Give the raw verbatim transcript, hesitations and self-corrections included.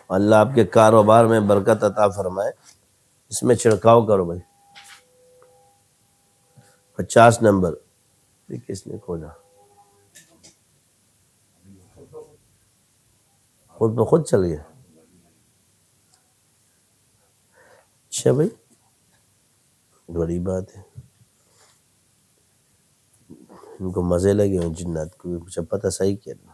अल्लाह आपके कारोबार में बरकत अता फरमाए। इसमें छिड़काव करो भाई। पचास नंबर ये किसने खोला? खुद ब खुद चल गया। अच्छा भाई, बड़ी बात है। इनको मजे लगे हैं जिन्नात को, कुछ पता सही क्या।